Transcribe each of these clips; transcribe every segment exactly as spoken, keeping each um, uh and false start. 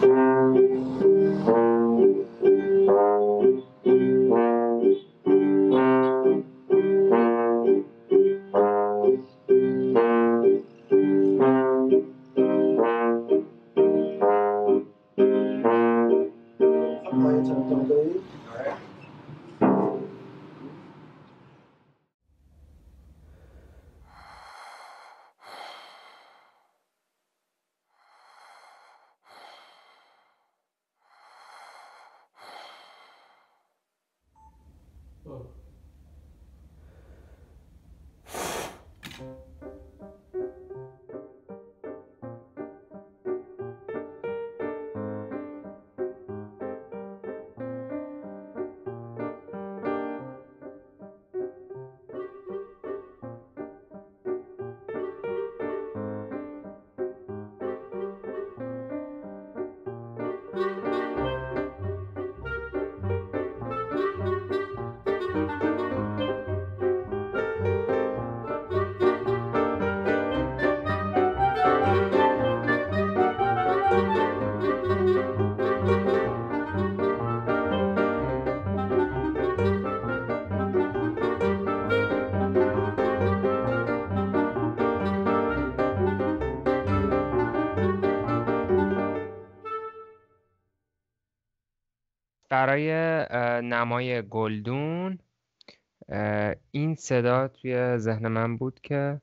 برای نمای گلدون این صدا توی ذهن من بود که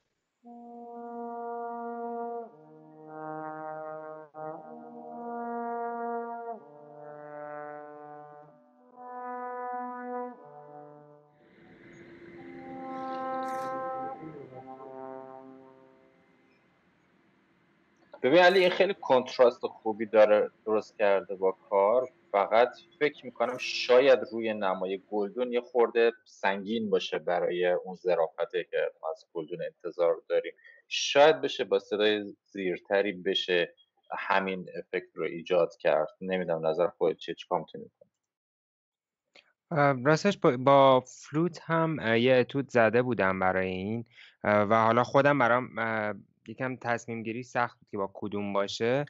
ببین علی این خیلی کنتراست خوبی داره درست کرده با کار. فقط فکر میکنم شاید روی نمای گلدون یه خورده سنگین باشه برای اون ظرافتی که از گلدون انتظار داریم. شاید بشه با صدای زیرتری بشه همین افکت رو ایجاد کرد. نمیدونم نظر خودت چیه، چیکار میتونی بکنی؟ راستش با, با فلوت هم یه اتود زده بودم برای این و حالا خودم برام یکم تصمیم گیری سخت بود که با کدوم باشه.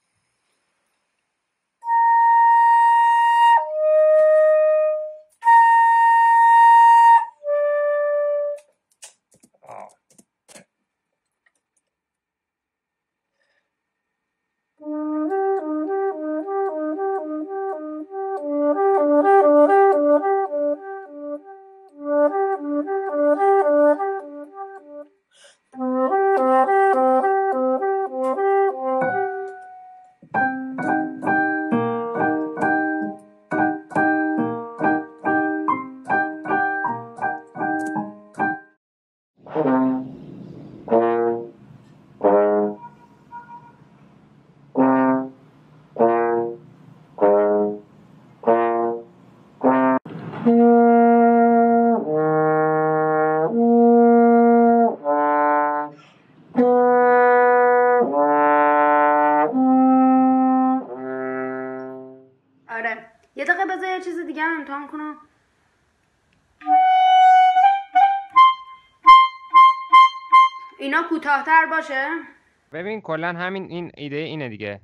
یه دقیقه بذار یه چیز دیگه هم امتحان کنم. اینا کوتاه‌تر باشه؟ ببین کلا همین این ایده اینه دیگه،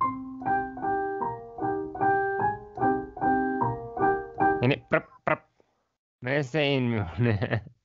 یعنی پرپ پرپ مثل این میمونه.